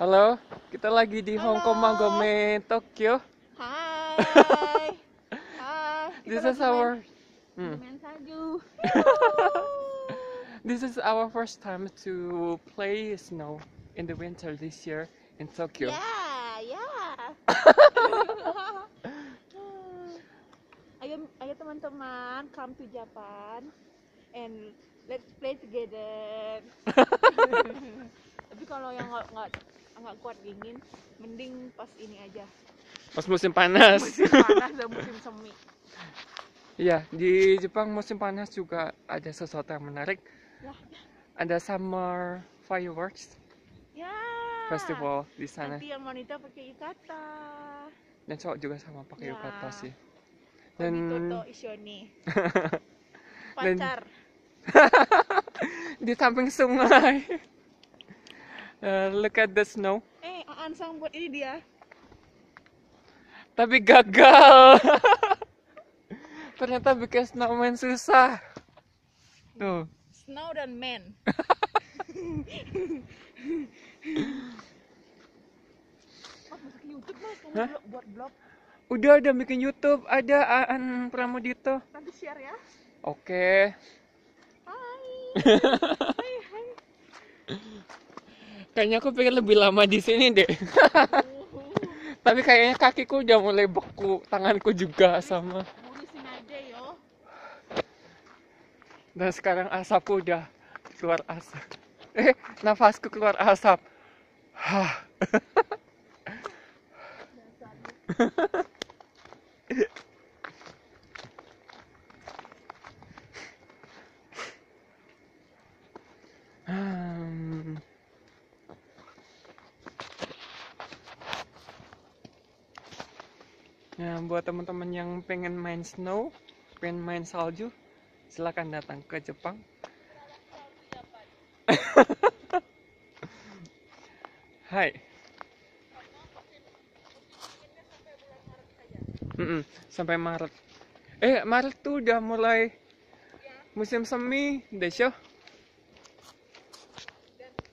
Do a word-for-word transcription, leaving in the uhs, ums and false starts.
Halo, kita lagi di Hong Kong Halo. Magome, Tokyo. Hai. Hai. This Kita is lagi our main, hmm. lagi main salju. This is our first time to play snow in the winter this year in Tokyo. Ya, ya. Ayo, ayo teman-teman, come to Japan and let's play together. Tapi kalau yang nggak nggak nggak kuat dingin, mending pas ini aja. Pas musim panas. Musim panas dan musim semi. Iya, di Jepang musim panas juga ada sesuatu yang menarik. Ya, Ada summer fireworks ya. festival di sana. Nanti yang wanita pakai yukata. Dan cowok juga sama pakai Ya. yukata sih. Dan Dan Toto Ishoni. Pacar. di samping sungai. Uh, look at the snow. Eh, Aan Sang buat ini dia. Tapi gagal. Ternyata bikin snowman susah. Tuh. Snow dan Man. Mas masuk ke YouTube mas, kamu Hah? blog- buat blog. Udah ada bikin YouTube, ada Aan Pramudito. Nanti share ya. Oke. Hai. Hai hai. Kayaknya aku pengen lebih lama di sini deh. Tapi kayaknya kakiku udah mulai beku, tanganku juga sama. Ngurusin aja yo. Dan sekarang asapku udah keluar asap. Eh, nafasku keluar asap. Hah. Hmm. Nah, buat teman-teman yang pengen main snow, pengen main salju, silakan datang ke Jepang. Hai. Mm-mm, sampai Maret. Eh, Maret tuh udah mulai musim semi, desyo.